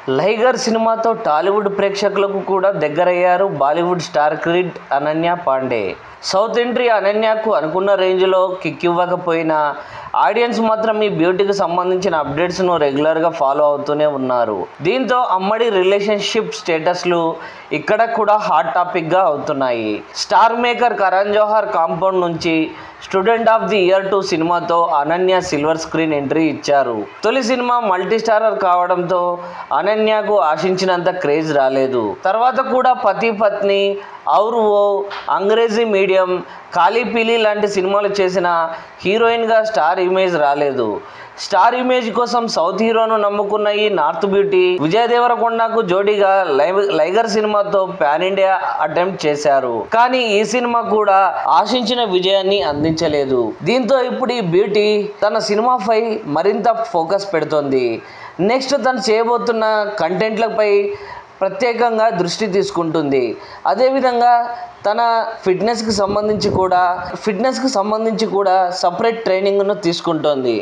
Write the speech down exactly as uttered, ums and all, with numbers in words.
లైగర్ సినిమాతో టాలీవుడ్ ప్రేక్షకులకు కూడా దగ్గరయ్యారు Bollywood star kid Ananya Panday. South entry అనన్యకు అనుకున్న రేంజ్లో కిక్ ఇవ్వకపోయినా ఆడియన్స్ మాత్రం ఈ బ్యూటీకి సంబంధించిన అప్డేట్స్ను రెగ్యులర్గా ఫాలో అవుతూనే ఉన్నారు. దీంతో అమ్మడి రిలేషన్షిప్ స్టేటస్లు ఇక్కడ కూడా హాట్ టాపిక్గా అవుతున్నాయి. Star maker Karan Johar compound నుంచి student of the year two సినిమాతో అనన్య సిల్వర్ స్క్రీన్ ఎంట్రీ ఇచ్చారు. తొలి సినిమా మల్టీ స్టారర్ కావడంతో అనన్యకు ఆశించినంత క్రేజ్ రాలేదు. తర్వాత కూడా పతి పత్ని, ఔర్ ఓ, అంగ్రేజీ మీడియం, కాళీ పీలీ లాంటి సినిమాలు చేసిన హీరోయిన్గా స్టార్ ఇమేజ్ రాలేదు. స్టార్ ఇమేజ్ కోసం సౌత్ హీరోను నమ్ముకున్న ఈ నార్త్ బ్యూటీ విజయ్ దేవరకొండకు జోడీగా లైగర్ సినిమాతో పాన్ ఇండియా అటెంప్ట్ చేశారు. కానీ ఈ సినిమా కూడా ఆశించిన విజయాన్ని అందించలేదు. దీంతో ఇప్పుడు ఈ బ్యూటీ తన సినిమాపై మరింత ఫోకస్ పెడుతోంది. నెక్స్ట్ తను చేయబోతున్న కంటెంట్లపై ప్రత్యేకంగా దృష్టి తీసుకుంటుంది. అదేవిధంగా తన ఫిట్నెస్కి సంబంధించి కూడా ఫిట్నెస్కి సంబంధించి కూడా సపరేట్ ట్రైనింగ్ను తీసుకుంటోంది.